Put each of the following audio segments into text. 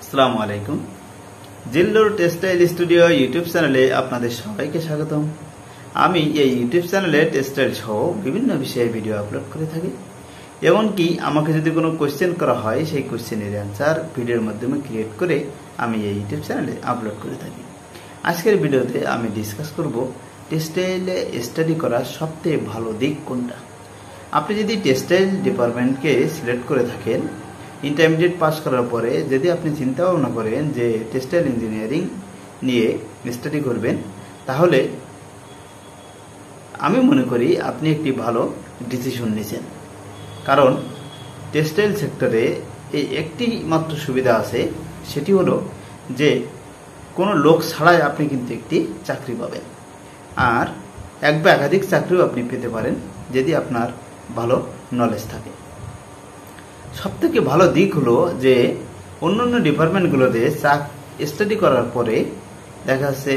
আসসালামু আলাইকুম। Zillur textile studio YouTube চ্যানেলে আপনাদের সবাইকে স্বাগতম। আমি এই ইউটিউব চ্যানেলে টেক্সটাইল সহ বিভিন্ন বিষয়ে ভিডিও আপলোড করে থাকি। এমনকি আমাকে যদি কোনো কোশ্চেন করা হয়, সেই কোশ্চেনের অ্যান্সার ভিডিওর মাধ্যমে ক্রিয়েট করে আমি এই ইউটিউব চ্যানেলে আপলোড করে থাকি। আজকের ভিডিওতে আমি ডিসকাস করব টেক্সটাইলে স্টাডি করার সবথেকে ভালো দিক কোনটা। আপনি যদি টেক্সটাইল ডিপার্টমেন্টকে সিলেক্ট করে থাকেন, ইন্টারমিডিয়েট পাস করার পরে যদি আপনি চিন্তা ভাবনা করেন যে টেক্সটাইল ইঞ্জিনিয়ারিং নিয়ে স্টাডি করবেন, তাহলে আমি মনে করি আপনি একটি ভালো ডিসিশন নিয়েছেন। কারণ টেক্সটাইল সেক্টরে এই একটি মাত্র সুবিধা আছে, সেটি হলো যে কোনো লোক ছাড়াই আপনি কিন্তু একটি চাকরি পাবেন। আর এক বা একাধিক চাকরিও আপনি পেতে পারেন যদি আপনার ভালো নলেজ থাকে। সবথেকে ভালো দিক হলো যে অন্যান্য ডিপার্টমেন্টগুলোতে স্টাডি করার পরে দেখা যাচ্ছে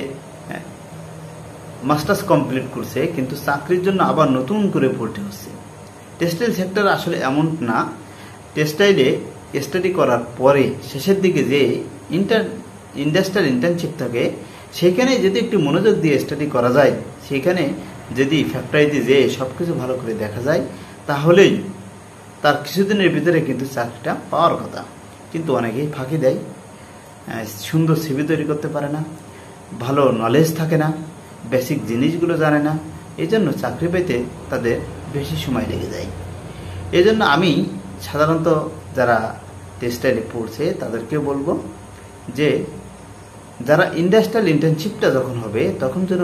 মাস্টার্স কমপ্লিট করছে, কিন্তু চাকরির জন্য আবার নতুন করে পড়তে হচ্ছে। টেক্সটাইল সেক্টর আসলে এমন না। টেক্সটাইলে স্টাডি করার পরে শেষের দিকে যে ইন্ডাস্ট্রিয়াল ইন্টার্নশিপ থাকে, সেখানে যদি একটু মনোযোগ দিয়ে স্টাডি করা যায়, সেখানে যদি ফ্যাক্টরিতে যেয়ে সব কিছু ভালো করে দেখা যায়, তাহলেই তার কিছুদিনের ভিতরে কিন্তু চাকরিটা পাওয়ার কথা। কিন্তু অনেকেই ফাঁকি দেয়, সুন্দর সিভি তৈরি করতে পারে না, ভালো নলেজ থাকে না, বেসিক জিনিসগুলো জানে না, এই জন্য চাকরি পেতে তাদের বেশি সময় লেগে যায়। এই জন্য আমি সাধারণত যারা টেক্সটাইলে পড়ছে তাদেরকে বলবো যে যারা ইন্ডাস্ট্রিয়াল ইন্টার্নশিপটা যখন হবে, তখন যেন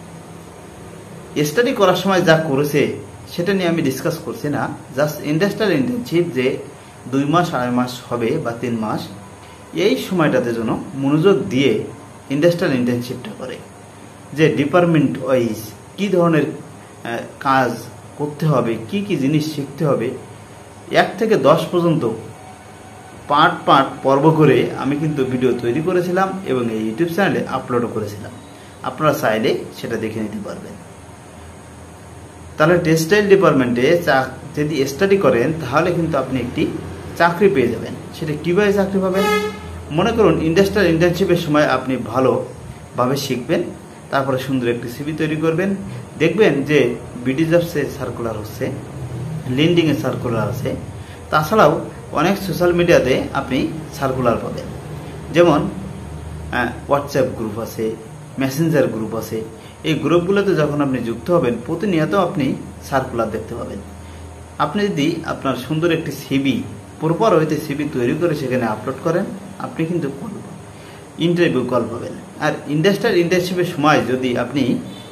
স্টাডি করার সময় যা করেছে সেটা নিয়ে আমি ডিসকাস করছি না। জাস্ট ইন্ডাস্ট্রিয়াল ইন্টার্নশিপ যে 2 মাস 2.5 মাস হবে বা 3 মাস, এই সময়টাতে যেন মনোযোগ দিয়ে ইন্ডাস্ট্রিয়াল ইন্টার্নশিপটা করে। যে ডিপার্টমেন্ট ওয়াইজ কী ধরনের কাজ করতে হবে, কি কি জিনিস শিখতে হবে, 1 থেকে 10 পর্যন্ত পার্ট পর্ব করে আমি কিন্তু ভিডিও তৈরি করেছিলাম এবং এই ইউটিউব চ্যানেলে আপলোডও করেছিলাম। আপনারা চাইলে সেটা দেখে নিতে পারবেন। তাহলে টেক্সটাইল ডিপার্টমেন্টে যদি স্টাডি করেন, তাহলে কিন্তু আপনি একটি চাকরি পেয়ে যাবেন। সেটা কীভাবে চাকরি পাবেন? মনে করুন ইন্ডাস্ট্রিয়াল ইন্টার্নশিপের সময় আপনি ভালোভাবে শিখবেন, তারপরে সুন্দর একটি সিভি তৈরি করবেন। দেখবেন যে বিডি জবসে সার্কুলার হচ্ছে, লিঙ্কডইনে সার্কুলার আছে, তাছাড়াও অনেক সোশ্যাল মিডিয়াতে আপনি সার্কুলার পাবেন। যেমন হোয়াটসঅ্যাপ গ্রুপ আছে, মেসেঞ্জার গ্রুপ আছে। এই গ্রুপগুলোতে যখন আপনি যুক্ত হবেন, প্রতিনিয়ত আপনি সার্কুলার দেখতে পাবেন। আপনি যদি আপনার সুন্দর একটি সিভি, প্রপার হইতে সিভি তৈরি করে সেখানে আপলোড করেন, আপনি কিন্তু ইন্টারভিউ কল পাবেন। আর ইন্ডাস্ট্রিয়াল ইন্টার্নশিপের সময় যদি আপনি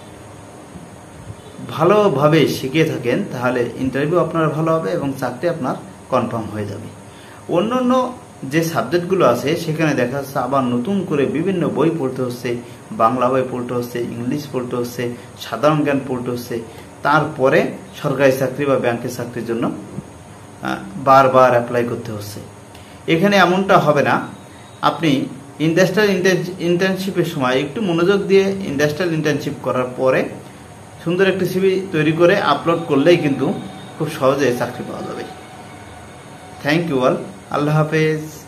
ভালোভাবে শিখে থাকেন, তাহলে ইন্টারভিউ আপনার ভালো হবে এবং চাকরি আপনার কনফার্ম হয়ে যাবে। অন্যান্য যে সাবজেক্টগুলো আছে সেখানে দেখা যাচ্ছে আবার নতুন করে বিভিন্ন বই পড়তে হচ্ছে, বাংলা বই পড়তে হচ্ছে, ইংলিশ পড়তে হচ্ছে, সাধারণ জ্ঞান পড়তে হচ্ছে। তারপরে সরকারি চাকরি বা ব্যাংকের চাকরির জন্য বারবার অ্যাপ্লাই করতে হচ্ছে। এখানে এমনটা হবে না। আপনি ইন্ডাস্ট্রিয়াল ইন্টার্নশিপের সময় একটু মনোযোগ দিয়ে ইন্ডাস্ট্রিয়াল ইন্টার্নশিপ করার পরে সুন্দর একটি সিভি তৈরি করে আপলোড করলেই কিন্তু খুব সহজে চাকরি পাওয়া যাবে। Thank you all. আল্লাহ হাফেজ।